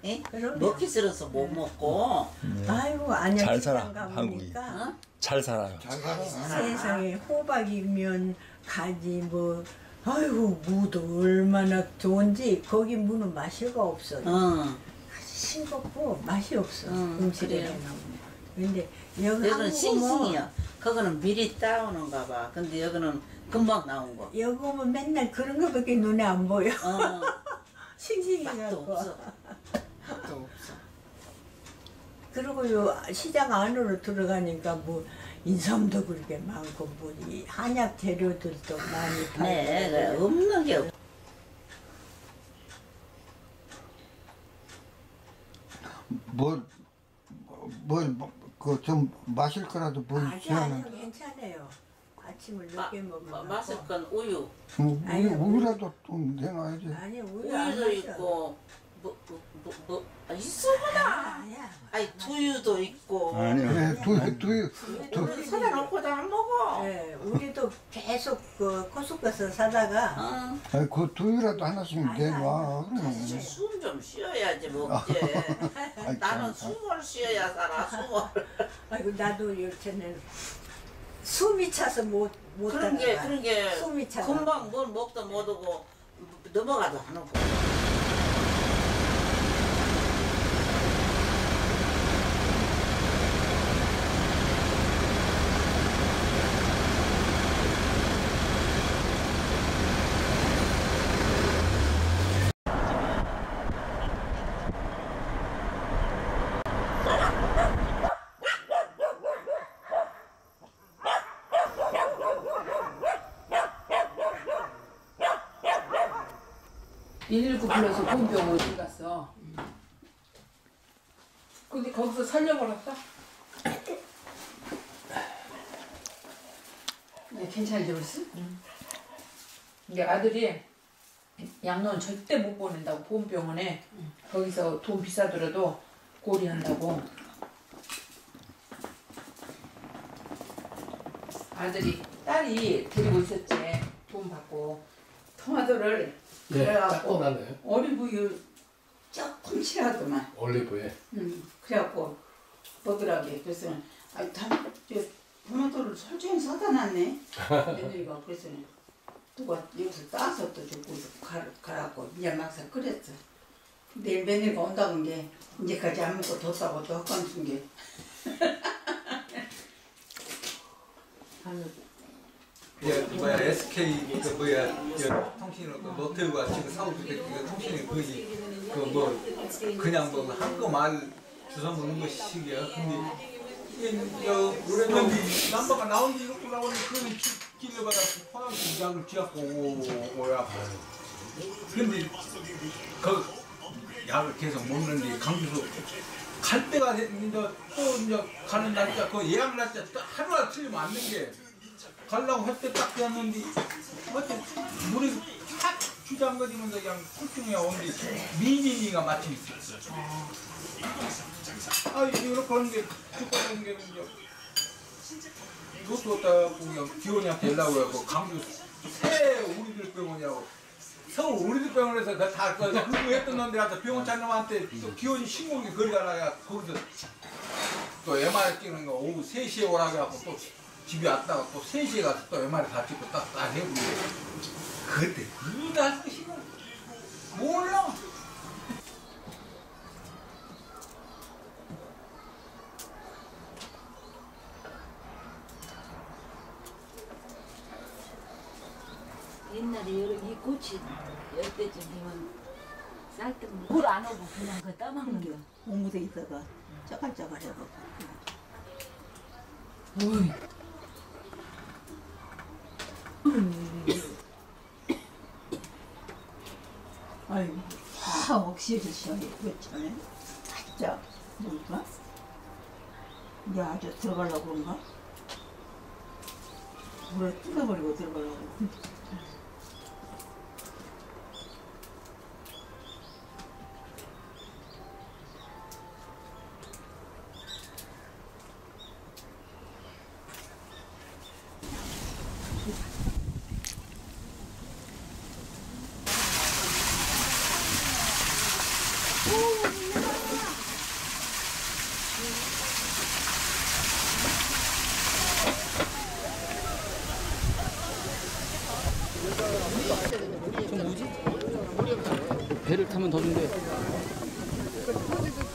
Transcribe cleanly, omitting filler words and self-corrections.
에? 그럼요. 먹기 싫어서 못 먹고. 아이고 안녕. 잘 살아, 한국이. 가보니까 잘 살아요. 세상에 호박이면 가지 뭐 아이고 무도 얼마나 좋은지 거기 무는 맛이가 없어. 싱겁고 맛이 없어. 음식에 그래요. 넣으면. 근데 여기 여기는 한국은 싱싱이야. 그거는 미리 따오는가 봐. 근데 여기는 금방 나온 거. 여기 오면 맨날 그런 거밖에 눈에 안 보여. 맛도 싱싱해갖고. 없어. 맛도 없어. 그리고 요 시장 안으로 들어가니까 뭐 인삼도 그렇게 많고 뭐 이 한약 재료들도 많이 팔고. 네, 그래. 없는 게 없어. 그 좀 마실 거라도 뭘 아니 시원한. 괜찮아요. 아침을 늦게 먹으면 마실 건 우유. 우유라도 좀 내놔야지. 아니 우유 안 우유도 마셔. 있고, 있어보다. 아니야. 아니, 두유도 있고. 아니요. 그래 두유 우리 사다 놓고 다 안 먹어. 네, 우리도 계속 그 코스코에서 사다가 아니 그 두유라도 하나씩 아니야, 내놔. 그러면. 숨 좀 쉬어야지 먹지. 나는 숨을 쉬어야 살아. 숨을. 아이고 나도 요새는 숨이 차서 못 그런 게 숨이 차. 금방 뭘 먹도 못하고 넘어가도 안 오고. (119) 불러서 보온병원 어디 갔어? 근데 거기서 살려버렸어? 네, 괜찮아지 벌써? 근데 아들이 양로는 절대 못 보낸다고 보온병원에 거기서 돈 비싸더라도 고리한다고. 아들이 딸이 데리고 있었지. 돈 받고 토마토를 그래갖고 올리브유 조금 칠하더만. 올리브에. 그래갖고 먹으라게. 그래서 아이 토마토를 설정히 사다 놨네. 며느리가 그래서 누가 여기서 따서 또 주고 가라고 이제 막상 끓였어. 내일 며느리가 온다는 게 이제까지 안 먹고 뒀다고 또 헛간 준 게. 뭐야 SK 그 뭐야 통신으로 그 노태우가 지금 사우스 그 통신이 거의 그 뭐 그냥 뭐 한국 말 주워 먹는 것이기야. 근데 그런데 남바가 나온 게 이렇게 나오니 그런 길러받아 화학 공장을 지었고 뭐야. 근데 그 약을 계속 먹는데 강주소 갈 때가 이제 또 이제 가는 날짜 그 예약 날짜 하루가 틀리면 안 되는 게. 가려고 할 때 딱 되었는데 어째 물이 탁 주장거리면서 그냥 쿨중에 온데 미니가 마침 있었어. 아 이렇게 하는데 죽고 하는 게 이제 그것도 없다고 그냥 기원이한테 연락을 하고 강주 새 우리들 병원이라고 서울 우리들 병원에서 다 그거 했던 놈들한테 병원 장님한테 또 기원이 신공이 거리가 나야 거기서 또 MR 찍는 거 오후 3시에 오라고 해갖고 또 집에 왔다가 또 3시에 가서 또 MR 다 찍고 딱 해보고 그때 누가 쓰시고 몰라. 옛날에 이 꽃이 열대쯤 되면 쌀 때 물 안 오고 그냥 그 따먹는 거. 공무대 있다가 짜갈짜갈 해갖고. 어이. 아이고, 다 억시를 시원해. 그렇잖아요. 진짜, 뭘까? 이제 아주 들어가려고 그런가? 물에 뜯어버리고 들어가려고. 오, 누구지? 배를 타면 더 준대.